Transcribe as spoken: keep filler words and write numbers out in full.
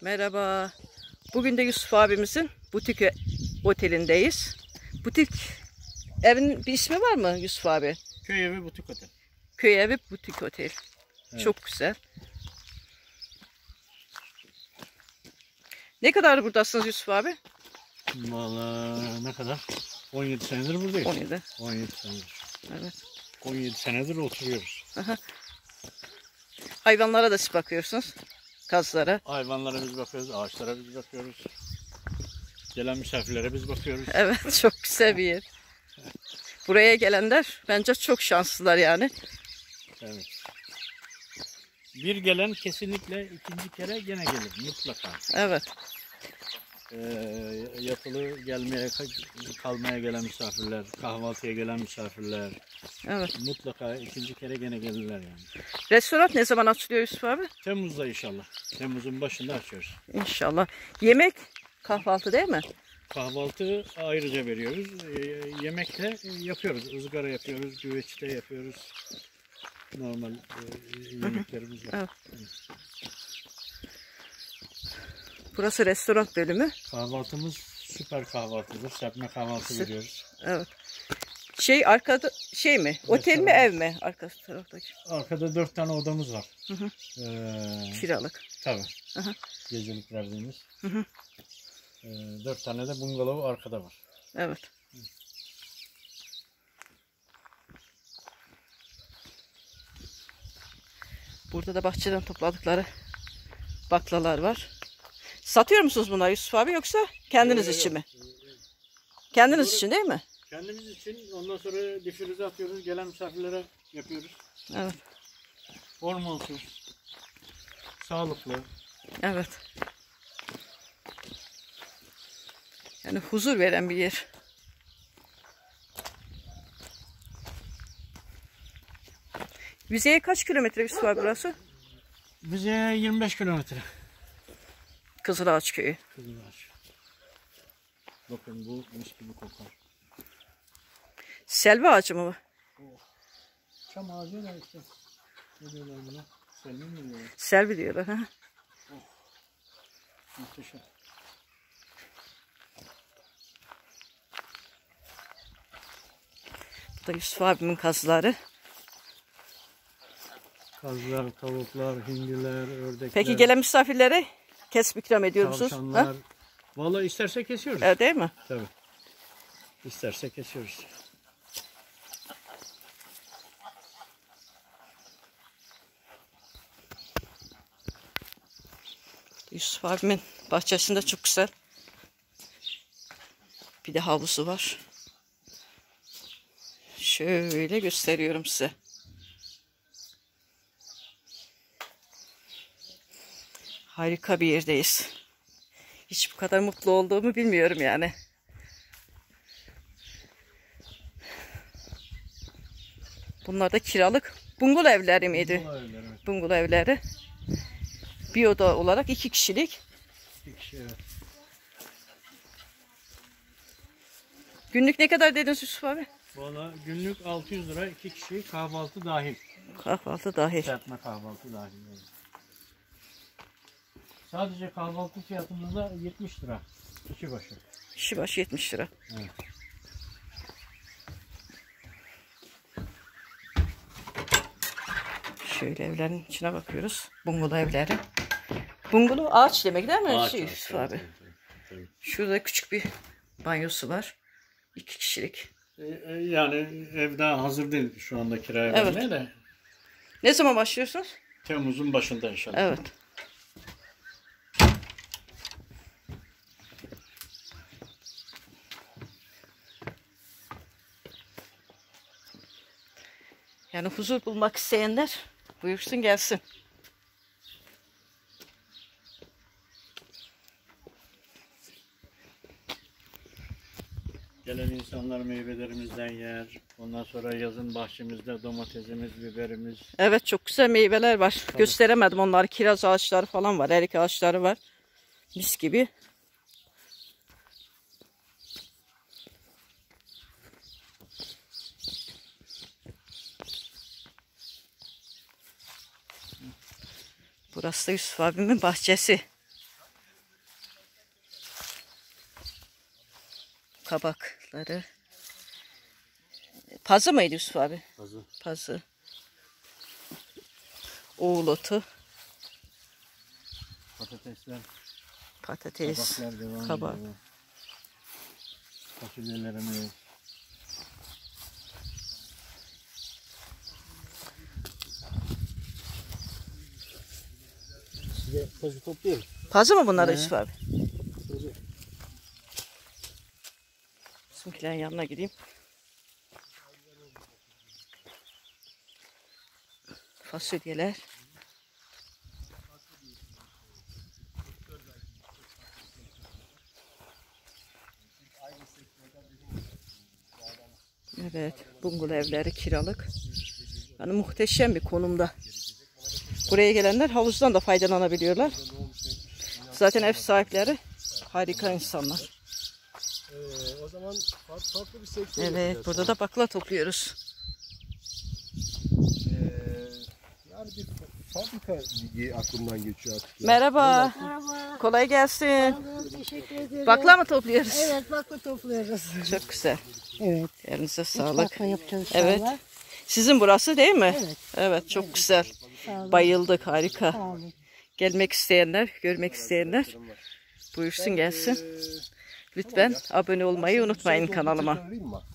Merhaba. Bugün de Yusuf abimizin butik otelindeyiz. Butik evin bir ismi var mı Yusuf abi? Köy evi butik otel. Köy evi butik otel. Evet. Çok güzel. Ne kadar buradasınız Yusuf abi? Vallahi ne kadar? on yedi senedir buradayız. on yedi. on yedi senedir. Evet. on yedi senedir oturuyoruz. Aha. Hayvanlara da siz bakıyorsunuz. Kazlara. Hayvanlara biz bakıyoruz, ağaçlara biz bakıyoruz. Gelen misafirlere biz bakıyoruz. Evet, çok güzel bir yer. Buraya gelenler bence çok şanslılar yani. Evet. Bir gelen kesinlikle ikinci kere gene gelir mutlaka. Evet. Ee, yatılı gelmeye, kalmaya gelen misafirler, kahvaltıya gelen misafirler. Evet. Mutlaka ikinci kere gene gelirler yani. Restoran ne zaman açılıyor Yusuf abi? Temmuz'da inşallah. Temmuz'un başında açıyoruz. İnşallah. Yemek, kahvaltı değil mi? Kahvaltı ayrıca veriyoruz. Ee, yemek de yapıyoruz. Izgara yapıyoruz, güveçte yapıyoruz. Normal e, yemeklerimiz var. Evet. Burası restoran bölümü. Kahvaltımız süper kahvaltıdır. Serpme kahvaltı Süt. veriyoruz. Evet. Şey arkada şey mi? Otel mi ev mi? Arka taraftaki. Arkada dört tane odamız var. Hı hı. Ee, Kiralık. tabii. Hı hı. Gecelik verdiğimiz. Hı hı. Ee, dört tane de bungalov arkada var. Evet. Burada da bahçeden topladıkları baklalar var. Satıyor musunuz bunları Yusuf abi yoksa kendiniz Yok, için yok. mi? Kendiniz Bunları- için değil mi? Kendimiz için ondan sonra difrize atıyoruz. Gelen misafirlere yapıyoruz. Evet. Hormonsuz. Sağlıklı. Evet. Yani huzur veren bir yer. Yüzeye kaç kilometre Yusuf abi burası? Bize yirmi beş kilometre. Kızılağaç köyü. Kızılaç. Bakın bu mis gibi kokar. Selvi ağacı mı bu? Çam ağacı da işte. Ne diyorlar buna? Selvi mi diyorlar? Selvi diyorlar. Ha? Muhteşem. Bu da Yusuf abimin kazları. Kazlar, tavuklar, hindiler, ördekler. Peki gelen misafirlere kesip ikram ediyor musunuz? Tavşanlar. Ha? Vallahi isterse kesiyoruz. Evet, değil mi? Tabii. İsterse kesiyoruz. Yusuf abimin bahçesinde çok güzel. Bir de havlusu var. Şöyle gösteriyorum size. Harika bir yerdeyiz. Hiç bu kadar mutlu olduğumu bilmiyorum yani. Bunlar da kiralık bungalov evleri miydi? Bungalov evleri, evet. Bungalov evleri. Bir oda olarak iki kişilik. İki kişi, evet. Günlük ne kadar dediniz Yusuf abi? Valla günlük altı yüz lira, iki kişi kahvaltı dahil. Kahvaltı dahil. Serpme kahvaltı dahil. Yani. Sadece kahvaltı fiyatımız da yetmiş lira. Kişi başı. Kişi başı yetmiş lira. Evet. Şöyle evlerin içine bakıyoruz. Bungalov evleri. Bungalov ağaç demek değil mi? Ağaç, şey, ağaç, Yusuf evet, abi. evet, evet, evet. Şurada küçük bir banyosu var. İki kişilik. E, e, yani ev daha hazır değil şu anda kiraya Evet. vermeye de. Ne zaman başlıyorsunuz? Temmuz'un başında inşallah. Evet. Yani huzur bulmak isteyenler buyursun gelsin. Gelen insanlar meyvelerimizden yer. Ondan sonra yazın bahçemizde domatesimiz, biberimiz. Evet, çok güzel meyveler var. Tabii. Gösteremedim onları. Kiraz ağaçları falan var. Erik ağaçları var. Mis gibi. Burası da Yusuf abimin bahçesi. kabakları. Pazı mıydı Yusuf abi? Pazı. Pazı. Oğul otu. Patatesler. Patates. Kabaklar devam Kabak. ediyor. Fasulyelerimiz. Size pazı topluyoruz. Pazı mı bunlar He. Yusuf abi? Pazı. Bizimkilerin yanına gideyim. Fasulyeler. Evet, bungalov evleri kiralık. Yani muhteşem bir konumda. Buraya gelenler havuzdan da faydalanabiliyorlar. Zaten ev sahipleri harika insanlar. Ee, o zaman farklı, farklı bir sektör Evet, yapacağız. burada da bakla topluyoruz. Ee, yani bir fabrika diye aklımdan geçiyor artık. ya. Merhaba, Merhaba. kolay gelsin. Sağ olun, teşekkür ederim. Bakla mı topluyoruz? Evet, bakla topluyoruz. Çok güzel. Evet. Elinize Üç sağlık. bakla yapacağız inşallah. Evet. Sizin burası değil mi? Evet. Evet, çok güzel. Sağ olun. Bayıldık, harika. Sağ olun. Gelmek isteyenler, görmek isteyenler buyursun gelsin. Ee, Lütfen abone olmayı unutmayın kanalıma. söyleyeyim mi?